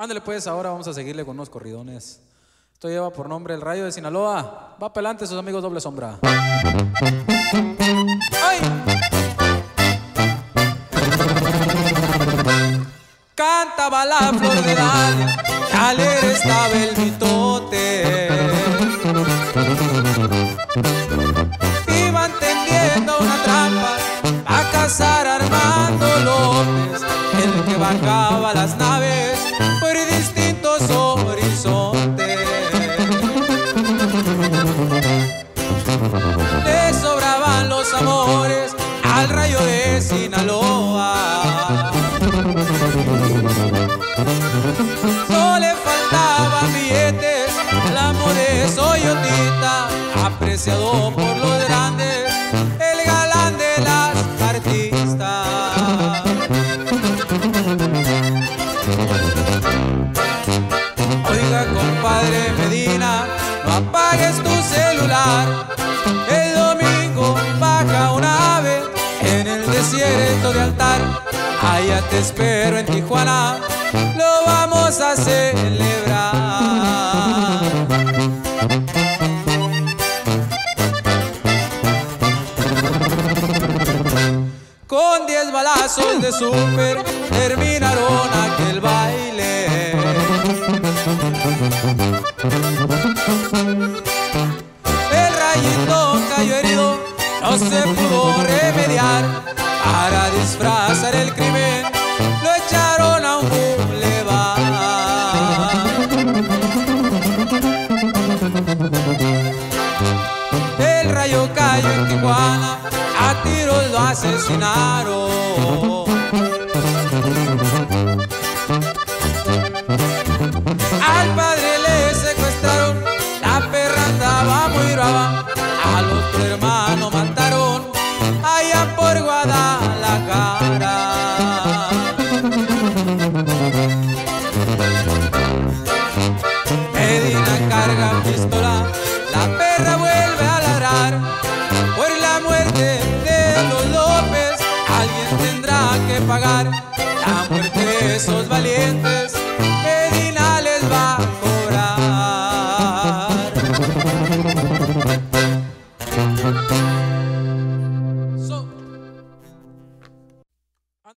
Ándale pues, ahora vamos a seguirle con unos corridones. Esto lleva por nombre El Rayo de Sinaloa. Va para adelante sus amigos Doble Sombra. ¡Ay! Cantaba la flor de Dalia, que alegre estaba el mitote. Iban tendiendo una trampa a cazar a Armando López, el que bajaba las naves por distintos horizontes. Le sobraban los amores al Rayo de Sinaloa. No le faltaban billetes al amo de Soyotita, apreciado por los grandes, el galán de las artistas. Oiga, compadre Medina, no apagues tu celular. El domingo baja una ave en el desierto de Altar. Allá te espero en Tijuana, lo vamos a celebrar. Con 10 balazos de súper terminaron aquel baile. El Rayito cayó herido, no se pudo remediar. Para disfrazar el crimen lo echaron a un bulevar. El Rayo cayó en Tijuana, a tiros lo asesinaron. Al padre le secuestraron, la perra andaba muy brava. Al otro hermano mataron allá por Guadalajara. Medina carga pistola, la perra vuelve a ladrar. Por la muerte de los López alguien tendrá que pagar. La muerte de esos valientes